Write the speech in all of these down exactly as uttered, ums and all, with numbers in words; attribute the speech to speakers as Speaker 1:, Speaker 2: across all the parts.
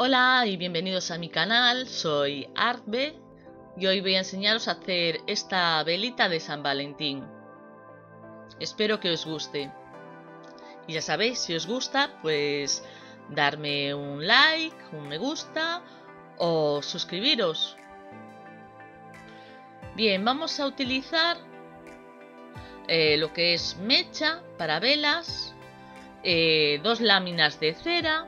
Speaker 1: Hola y bienvenidos a mi canal, soy Artbe y hoy voy a enseñaros a hacer esta velita de San Valentín. Espero que os guste. Y ya sabéis, si os gusta, pues darme un like, un me gusta o suscribiros. Bien, vamos a utilizar eh, lo que es mecha para velas, eh, dos láminas de cera,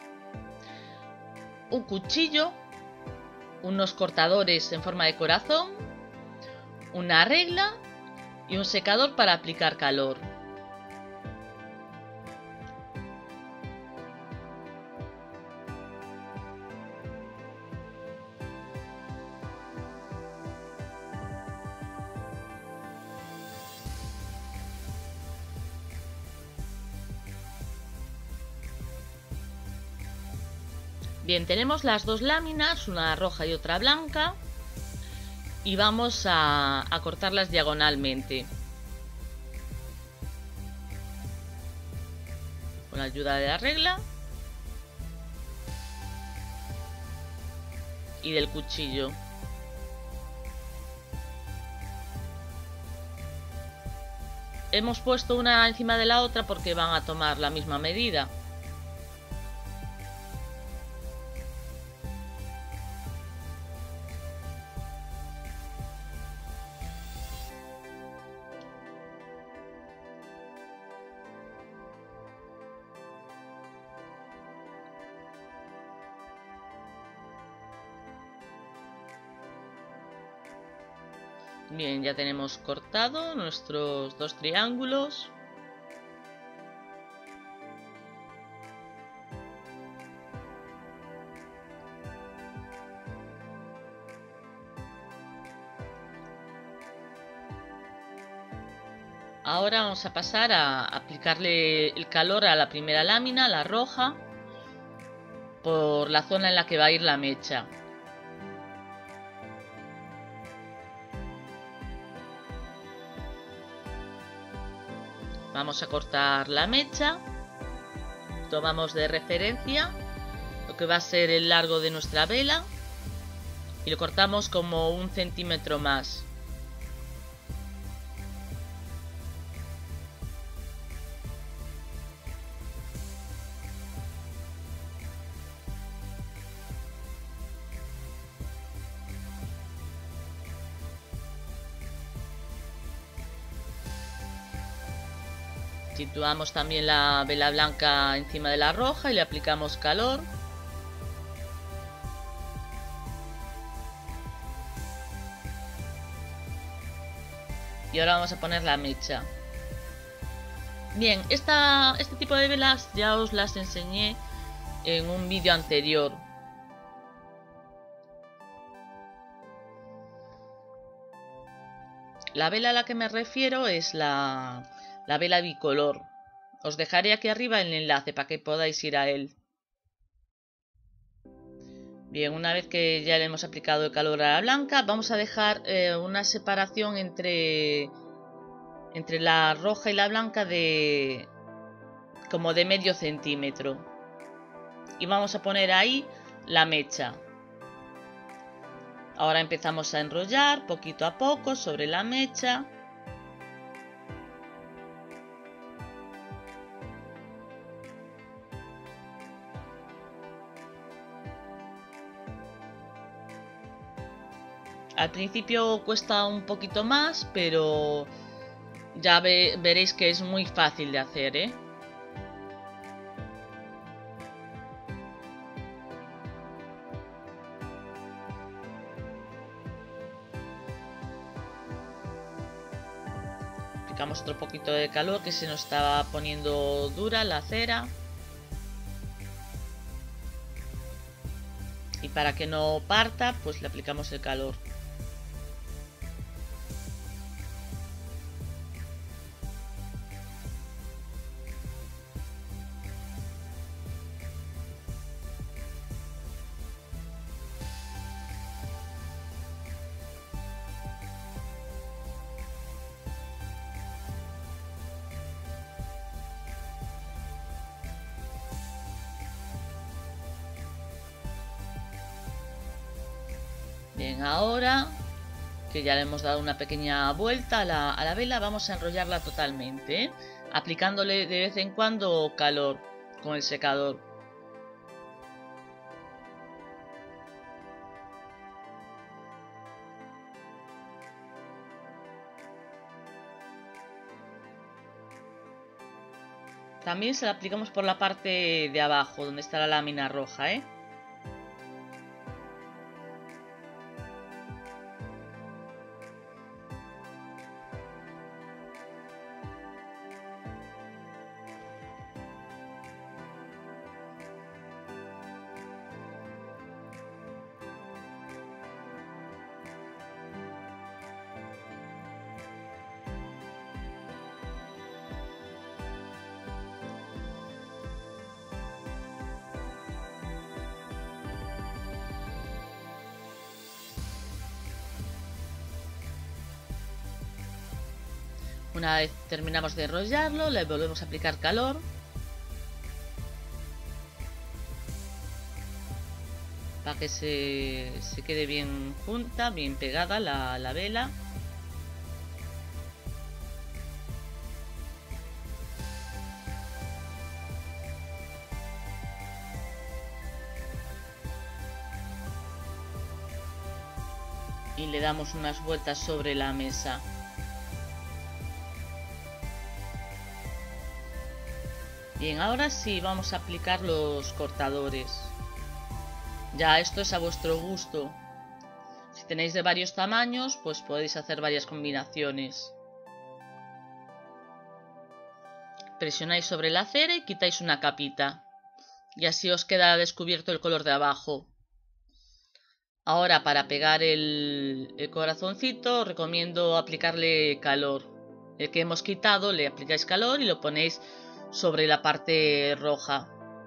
Speaker 1: un cuchillo, unos cortadores en forma de corazón, una regla y un secador para aplicar calor. Bien, tenemos las dos láminas, una roja y otra blanca, y vamos a, a cortarlas diagonalmente con la ayuda de la regla y del cuchillo. Hemos puesto una encima de la otra porque van a tomar la misma medida. Bien, ya tenemos cortado nuestros dos triángulos. Ahora vamos a pasar a aplicarle el calor a la primera lámina, la roja, por la zona en la que va a ir la mecha. Vamos a cortar la mecha, tomamos de referencia lo que va a ser el largo de nuestra vela y lo cortamos como un centímetro más. Situamos también la vela blanca encima de la roja y le aplicamos calor. Y ahora vamos a poner la mecha. Bien, esta, este tipo de velas ya os las enseñé en un vídeo anterior. La vela a la que me refiero es la, la vela bicolor. Os dejaré aquí arriba el enlace para que podáis ir a él. Bien, una vez que ya le hemos aplicado el calor a la blanca, vamos a dejar eh, una separación entre, entre la roja y la blanca de como de medio centímetro. Y vamos a poner ahí la mecha. Ahora empezamos a enrollar poquito a poco sobre la mecha. Al principio cuesta un poquito más, pero ya ve, veréis que es muy fácil de hacer, ¿eh? Aplicamos otro poquito de calor que se nos estaba poniendo dura la cera. Y para que no parta, pues le aplicamos el calor. Bien, ahora que ya le hemos dado una pequeña vuelta a la, a la vela, vamos a enrollarla totalmente, ¿eh? Aplicándole de vez en cuando calor con el secador. También se la aplicamos por la parte de abajo, donde está la lámina roja, ¿eh? Una vez terminamos de enrollarlo, le volvemos a aplicar calor. Para que se, se quede bien junta, bien pegada la, la vela. Y le damos unas vueltas sobre la mesa. Bien, ahora sí vamos a aplicar los cortadores. Ya esto es a vuestro gusto. Si tenéis de varios tamaños, pues podéis hacer varias combinaciones. Presionáis sobre la cera y quitáis una capita. Y así os queda descubierto el color de abajo. Ahora, para pegar el, el corazoncito, os recomiendo aplicarle calor. El que hemos quitado, le aplicáis calor y lo ponéis sobre la parte roja.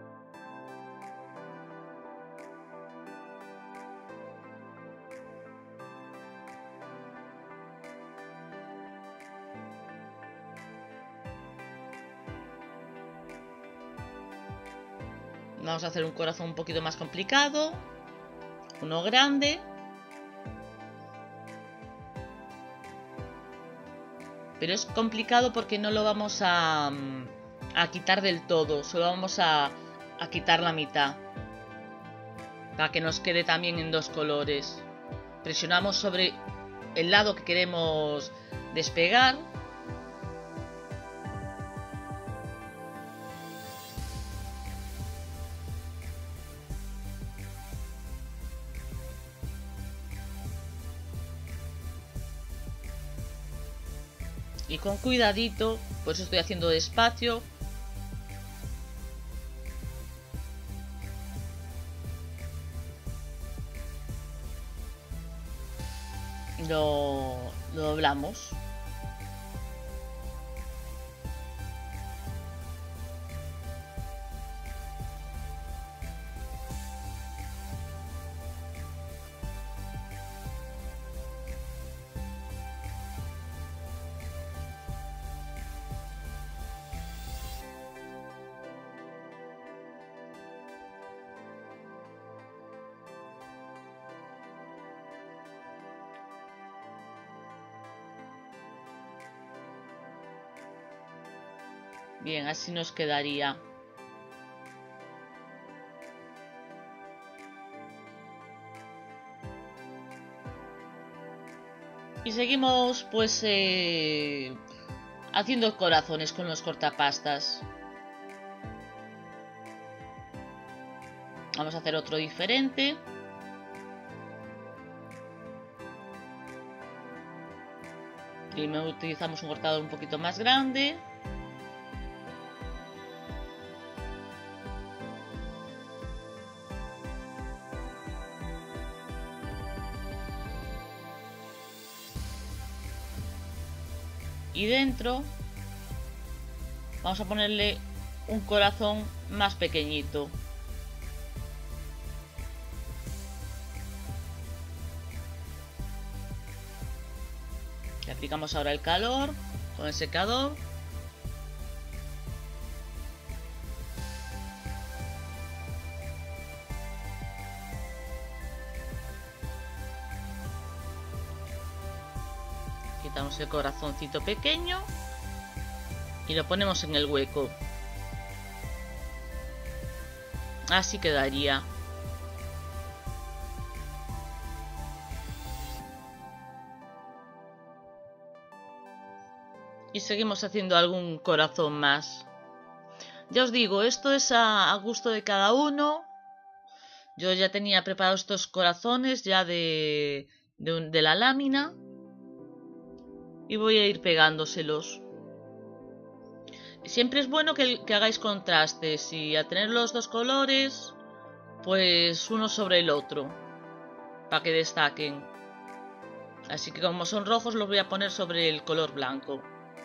Speaker 1: Vamos a hacer un corazón un poquito más complicado. Uno grande. Pero es complicado porque no lo vamos a, a quitar del todo. Solo vamos a, a quitar la mitad. Para que nos quede también en dos colores. Presionamos sobre el lado que queremos despegar. Y con cuidadito, pues estoy haciendo despacio. Lo, lo doblamos. Bien, así nos quedaría. Y seguimos pues eh, haciendo corazones con los cortapastas. Vamos a hacer otro diferente. Primero utilizamos un cortador un poquito más grande. Y dentro vamos a ponerle un corazón más pequeñito. Le aplicamos ahora el calor con el secador. Quitamos el corazoncito pequeño y lo ponemos en el hueco. Así quedaría. Y seguimos haciendo algún corazón más. Ya os digo, esto es a, a gusto de cada uno. Yo ya tenía preparados estos corazones ya de, de, un, de la lámina. Y voy a ir pegándoselos. Siempre es bueno que, que hagáis contrastes. Y al tener los dos colores, pues uno sobre el otro. Para que destaquen. Así que como son rojos, los voy a poner sobre el color blanco.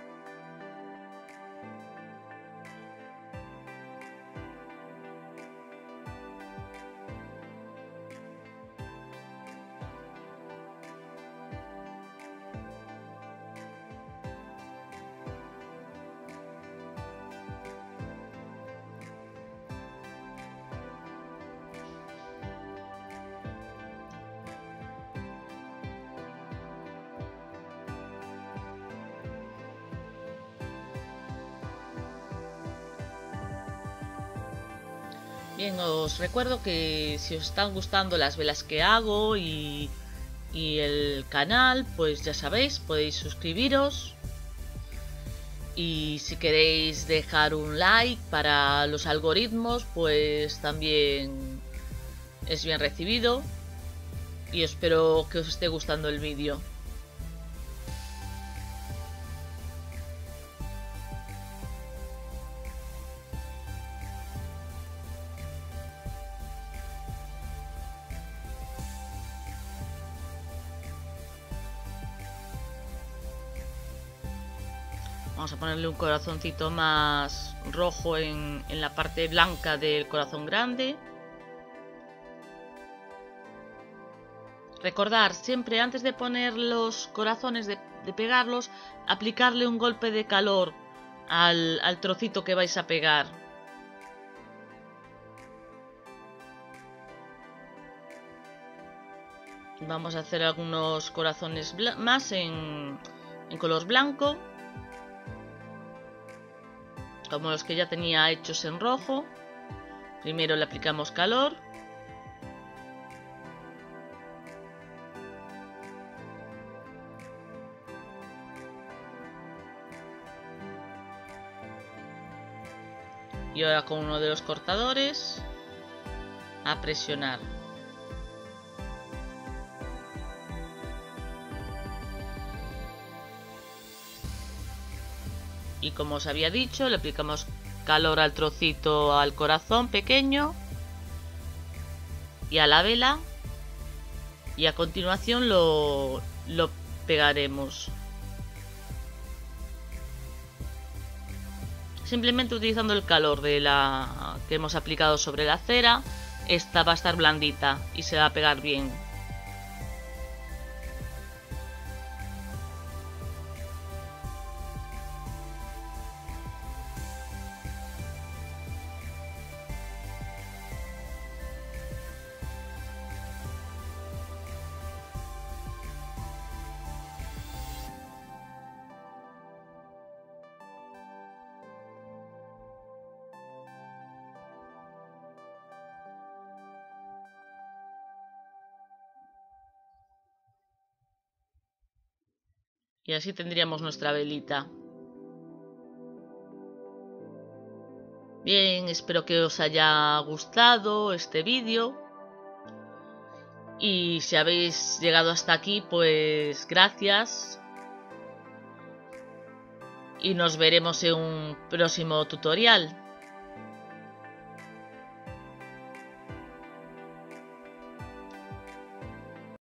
Speaker 1: Bien, os recuerdo que si os están gustando las velas que hago y, y el canal, pues ya sabéis, podéis suscribiros. Y si queréis dejar un like para los algoritmos, pues también es bien recibido. Y espero que os esté gustando el vídeo. Vamos a ponerle un corazoncito más rojo en, en la parte blanca del corazón grande. Recordar siempre antes de poner los corazones, de, de pegarlos, aplicarle un golpe de calor al, al trocito que vais a pegar. Vamos a hacer algunos corazones más en, en color blanco. Como los que ya tenía hechos en rojo. Primero le aplicamos calor. Y ahora con uno de los cortadores a presionar. Y como os había dicho, le aplicamos calor al trocito, al corazón pequeño y a la vela. Y a continuación lo, lo pegaremos. Simplemente utilizando el calor de la que hemos aplicado sobre la cera. Esta va a estar blandita y se va a pegar bien. Y así tendríamos nuestra velita. Bien, espero que os haya gustado este vídeo. Y si habéis llegado hasta aquí, pues gracias. Y nos veremos en un próximo tutorial.